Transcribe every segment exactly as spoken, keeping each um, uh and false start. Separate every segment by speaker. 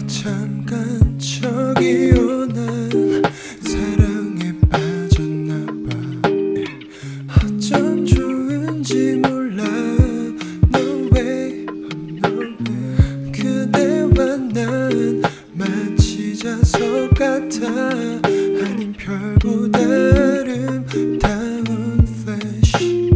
Speaker 1: 잠깐 저기 오는 사랑에 빠졌나봐. 어쩜 좋은지 몰라. No way, no way. 그대와 난 마치 자석 같아. 아님 별보다 아름다운 flash.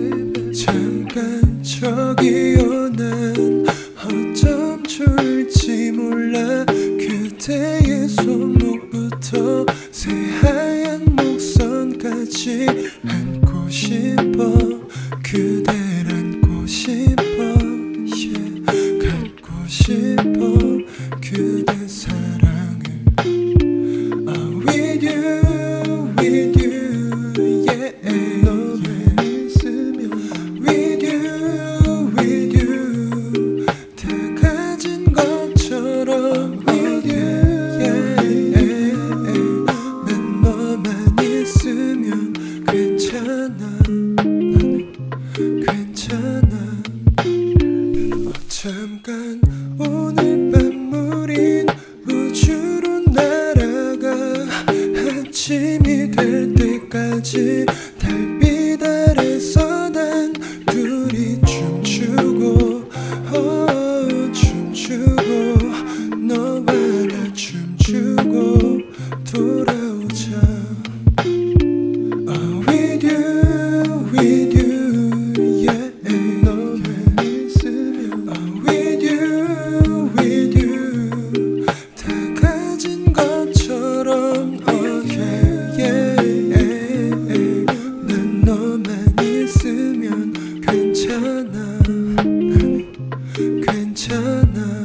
Speaker 1: 잠깐 저기 오는 어쩜 좋을지 몰라. 그대의 손목부터 새하얀 목선까지 안고 싶어. 그댈 안고 싶어, yeah. 갖고 싶어 그대 사랑을. I'm with you, with you, yeah. 너만 있으면 with you, with you. 다 가진 것처럼 with you, yeah. 난 너만 있으면 괜찮아. 나는 괜찮아. 어, 잠깐 오늘 밤 우린 우주로 날아가. 아침이 될 때까지 달빛 아래서 난 둘이 춤추고, oh, 춤추고 너와 나 춤추고 돌아오자. Oh, with you, with you, yeah. 너만 있으면 oh, with you, with you. 다 가진 것처럼 oh, yeah, yeah. 난 너만 있으면 괜찮아. 나는 괜찮아.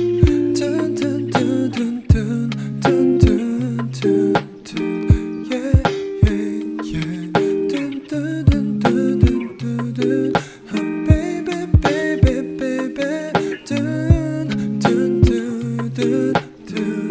Speaker 1: 둔둔둔둔둔 둔둔둔둔, yeah, yeah, yeah. 둔둔둔둔둔둔, oh baby, baby, baby. 둔둔둔둔둔.